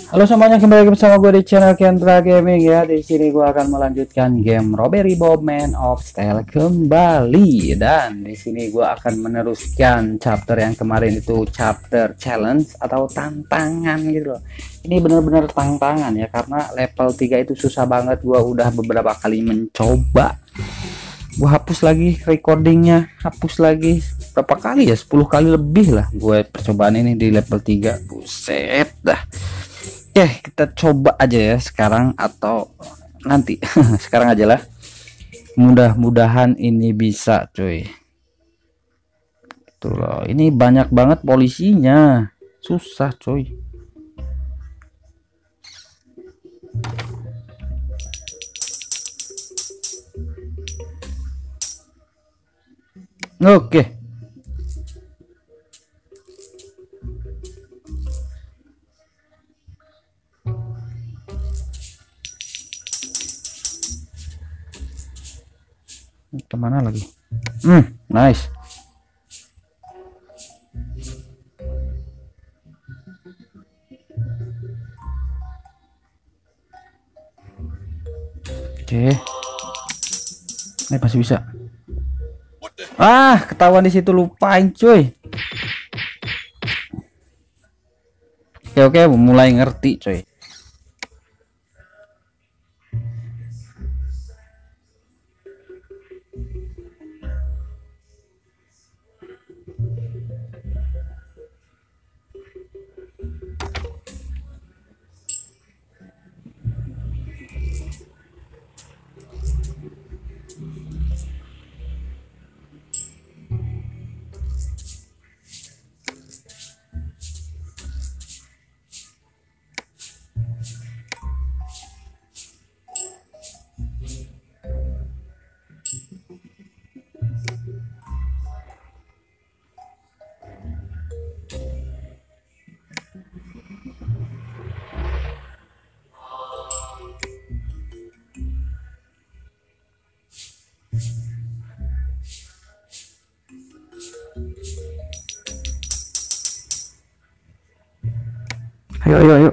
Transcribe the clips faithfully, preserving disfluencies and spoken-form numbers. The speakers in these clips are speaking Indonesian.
Halo semuanya, kembali lagi bersama gue di channel Kendra Gaming ya. Di sini gue akan melanjutkan game Robbery Bombman of Steel kembali, dan di sini gue akan meneruskan chapter yang kemarin itu, chapter challenge atau tantangan gitu loh. Ini bener-bener tantangan ya, karena level tiga itu susah banget. Gue udah beberapa kali mencoba. Gue hapus lagi recordingnya, hapus lagi berapa kali ya, sepuluh kali lebih lah gue percobaan ini di level tiga. Buset dah. Oke, kita coba aja ya sekarang atau nanti. Sekarang aja lah. Mudah-mudahan ini bisa, cuy. Tuh loh, ini banyak banget polisinya. Susah, cuy. Oke. Kemana lagi? Hmm, nice. Oke. Ini masih bisa. Ah, ketahuan di situ, lupain, cuy. Oke, oke, mulai ngerti, cuy. Ayo, ayo, ayo.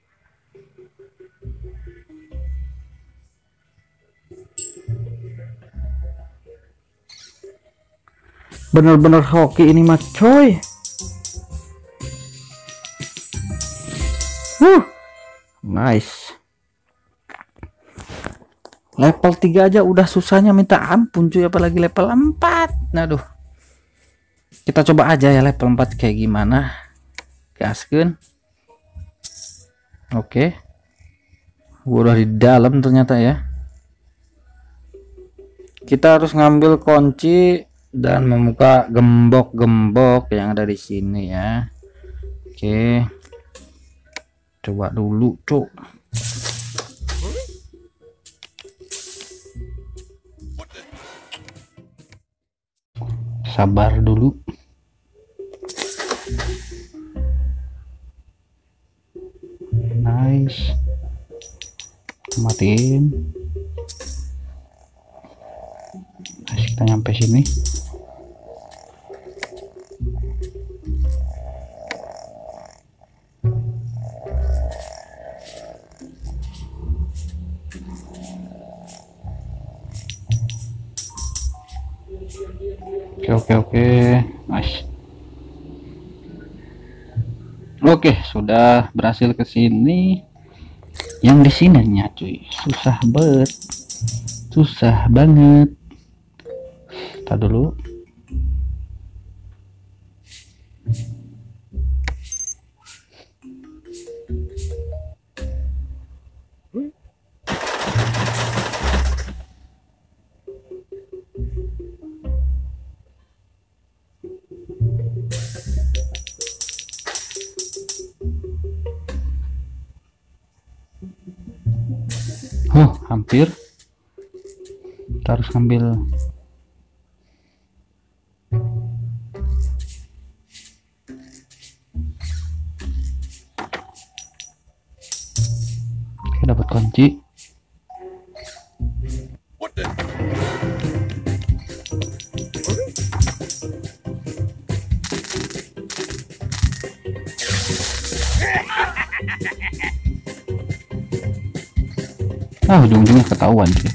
Bener-bener hoki ini mah, coy. Huh. Nice. Level tiga aja udah susahnya minta ampun, cuy, apalagi level empat. Aduh. Kita coba aja ya level empat kayak gimana. Gaskeun. Oke. Gua udah di dalam ternyata ya. Kita harus ngambil kunci dan membuka gembok-gembok yang ada di sini ya. Oke. Coba dulu, cuk. Sabar dulu. Nice. Matiin. Nah, kita nyampe sini. Oke, oke, oke. Nice. Oke, sudah berhasil ke sini. Yang di sininya, cuy, susah banget. Susah banget. Tar dulu. Oh, hampir. Kita harus ngambil. Oke, dapat kunci. Ah, ujung-ujungnya ketahuan sih.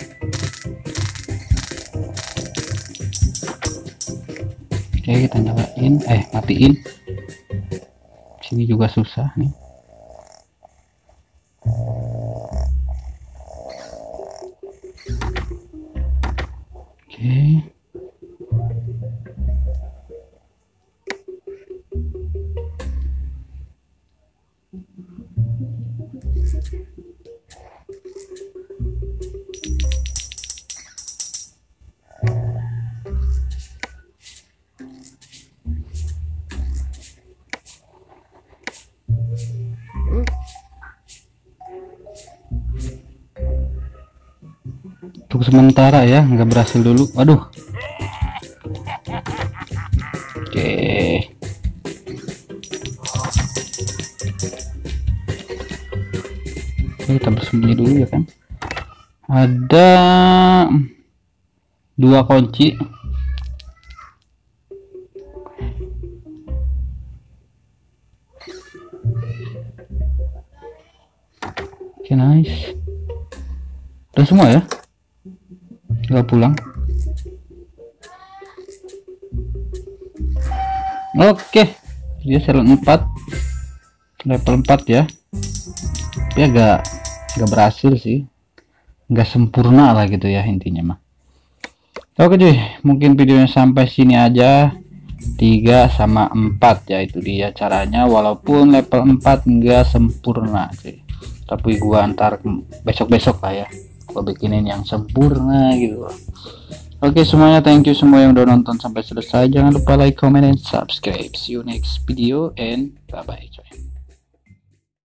Oke, kita nyalain, eh matiin. Sini juga susah nih. Oke. Untuk sementara ya, nggak berhasil dulu. Waduh. Oke. Oke, kita bersembunyi dulu ya kan. Ada dua kunci. Oke, nice. Udah semua ya, tinggal pulang. Oke, dia salon empat, level empat ya. Dia agak nggak berhasil sih, nggak sempurna lah gitu ya intinya mah. Oke cuy, mungkin videonya sampai sini aja. Tiga sama empat ya, itu dia caranya. Walaupun level empat nggak sempurna cuy, tapi gua antar besok-besok lah ya, gua bikinin yang sempurna gitu. Oke semuanya, thank you semua yang udah nonton sampai selesai. Jangan lupa like, comment, and subscribe. See you next video and bye bye.